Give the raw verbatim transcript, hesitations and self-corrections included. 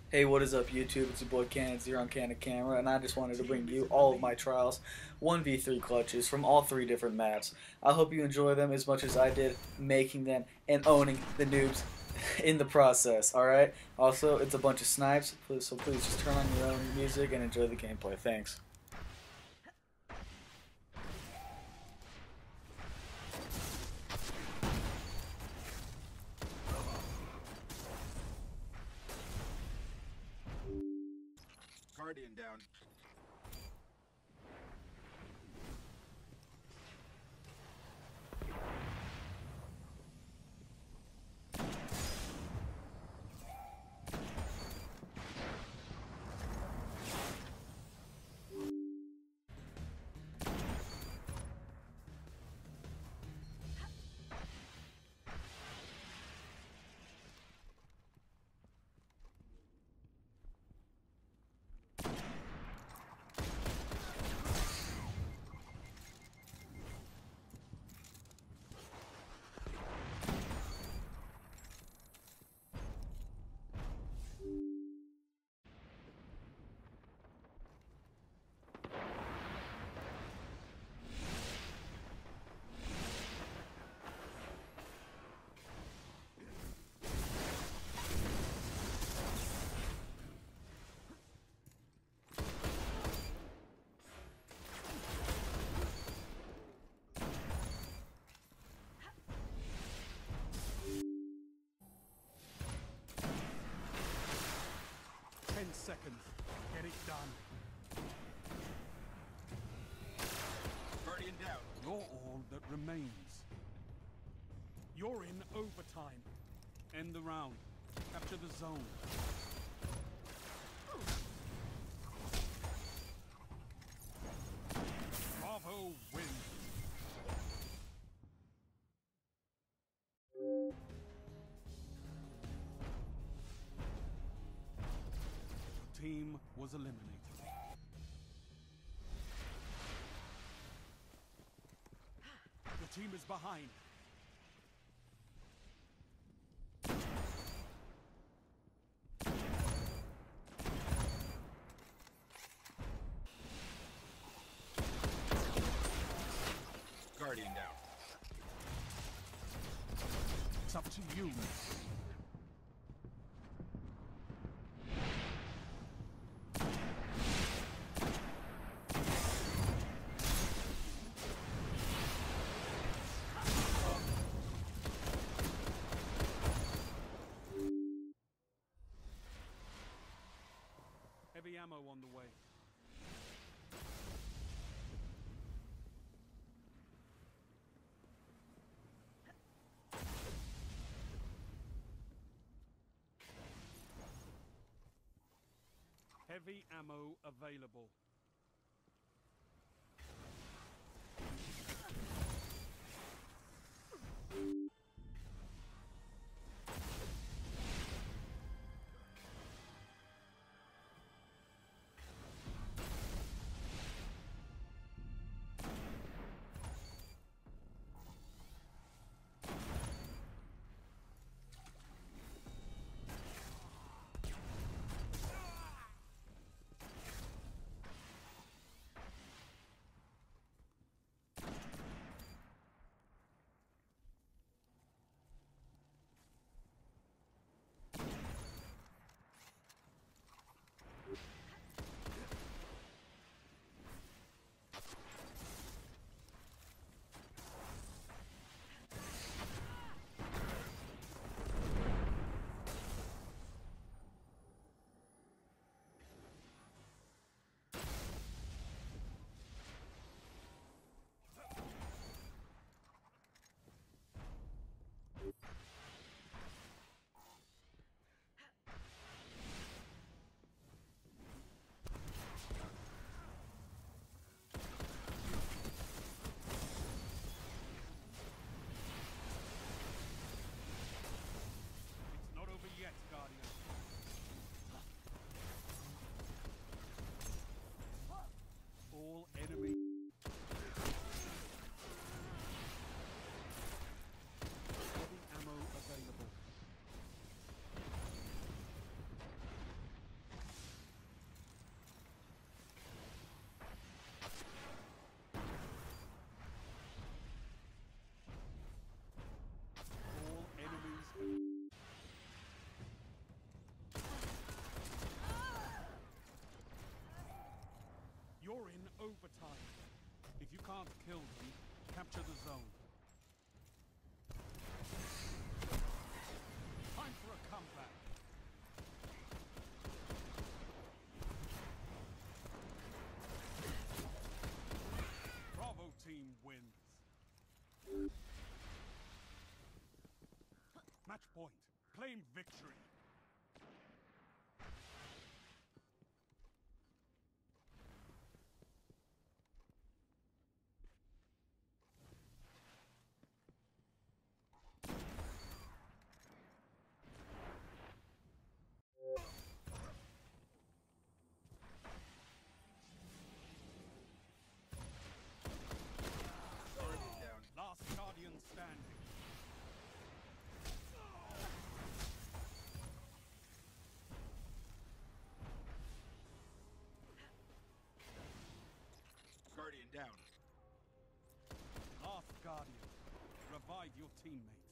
Hey, what is up, YouTube? It's your boy Cannon Zero on Cannon Camera, and I just wanted to bring you all of my trials one v three clutches from all three different maps. I hope you enjoy them as much as I did making them and owning the noobs in the process, alright? Also, it's a bunch of snipes, so please just turn on your own music and enjoy the gameplay. Thanks. Guardian down. Ten seconds. Get it done. Guardian down. You're all that remains. You're in overtime. End the round. Capture the zone. Bravo wins. Your team was eliminated. The team is behind. Guardian down. It's up to you. Heavy ammo on the way. Heavy ammo available. overtime. If you can't kill them, capture the zone. Time for a comeback. Bravo team wins. Match point. Claim victory. Guardian down. Last Guardian standing. Guardian down. Last Guardian. Revive your teammate.